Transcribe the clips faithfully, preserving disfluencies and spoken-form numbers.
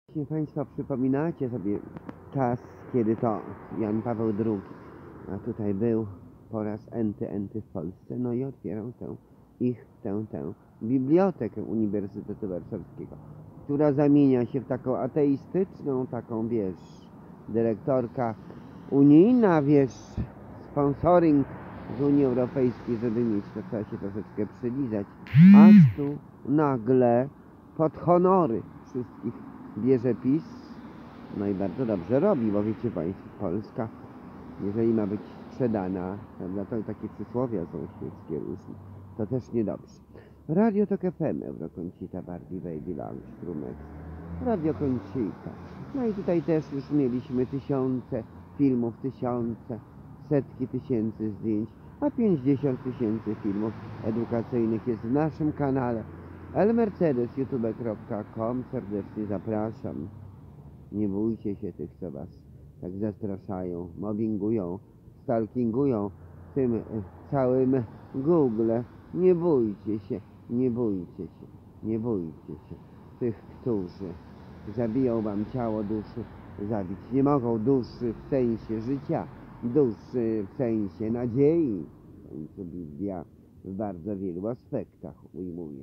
Jeśli Państwo przypominacie sobie czas, kiedy to Jan Paweł drugi, a tutaj był po raz enty, enty w Polsce, no i otwierał tę ich, tę, tę bibliotekę Uniwersytetu Warszawskiego, która zamienia się w taką ateistyczną, taką, wiesz, dyrektorka unijna, wiesz, sponsoring z Unii Europejskiej, żeby mieć, to trzeba się troszeczkę przylizać, aż tu nagle pod honory wszystkich bierze PiS, no i bardzo dobrze robi, bo wiecie Państwo, Polska, jeżeli ma być sprzedana, prawda, to takie przysłowia są świeckie różne, to też niedobrze. Radio Tok F M, Eurokoncita, Barbie, Baby, Lounge, Strumek, Radio Koncita. No i tutaj też już mieliśmy tysiące filmów, tysiące, setki tysięcy zdjęć, a pięćdziesiąt tysięcy filmów edukacyjnych jest w naszym kanale elmercedes youtube kropka com. Serdecznie zapraszam. Nie bójcie się tych, co was tak zastraszają, mobbingują, stalkingują w tym całym Google. Nie bójcie się, nie bójcie się, nie bójcie się tych, którzy zabiją wam ciało, duszy zabić nie mogą. Duszy w sensie życia, duszy w sensie nadziei. W końcu Biblia w bardzo wielu aspektach ujmuje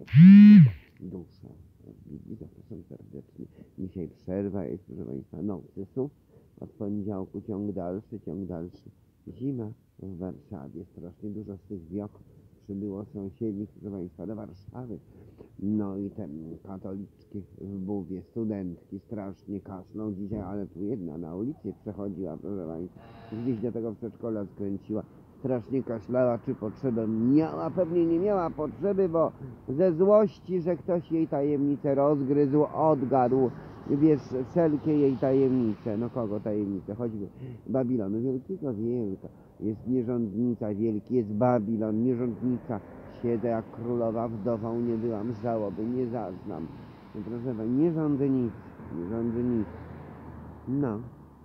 duszę. Zapraszam serdecznie. Dzisiaj przerwa jest, proszę Państwa, nocy. Od poniedziałku ciąg dalszy, ciąg dalszy. Zima w Warszawie. Strasznie dużo z tych wiok przybyło sąsiednich, proszę Państwa, do Warszawy. No i te katoliczki w buwie, studentki strasznie kaszlą dzisiaj, ale tu jedna na ulicy przechodziła, proszę Państwa, gdzieś do tego przedszkola skręciła. Strasznie kaszlała, czy potrzebę miała? Pewnie nie miała potrzeby, bo ze złości, że ktoś jej tajemnicę rozgryzł, odgadł, wiesz, wszelkie jej tajemnice. No kogo tajemnice? Choćby Babilonu Wielkiego, wielka. Jest nierządnica, wielki jest Babilon, nierządnica. Siedzę jak królowa wdową, nie byłam, żałoby nie zaznam. No proszę was, nierządnicy, nierządnicy. No.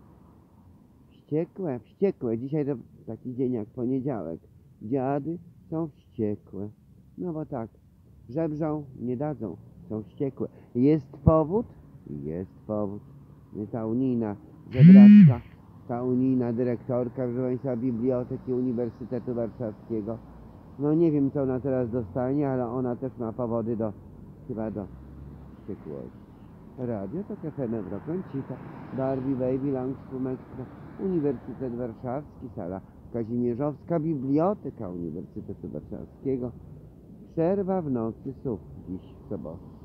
Wściekłe, wściekłe. Dzisiaj to taki dzień jak poniedziałek. Dziady są wściekłe. No bo tak, żebrzą, nie dadzą, są wściekłe. Jest powód? Jest powód. Ta unijna żebraczka, ta unijna dyrektorka, proszę Państwa, Biblioteki Uniwersytetu Warszawskiego. No nie wiem, co ona teraz dostanie, ale ona też ma powody do, chyba do wściekłości. Radio Tok F M, Eurokoncita, Barbie, Baby, Lounge, Strumek, Uniwersytet Warszawski, sala Kazimierzowska, Biblioteka Uniwersytetu Warszawskiego. Przerwa w nocy słów dziś w sobotę.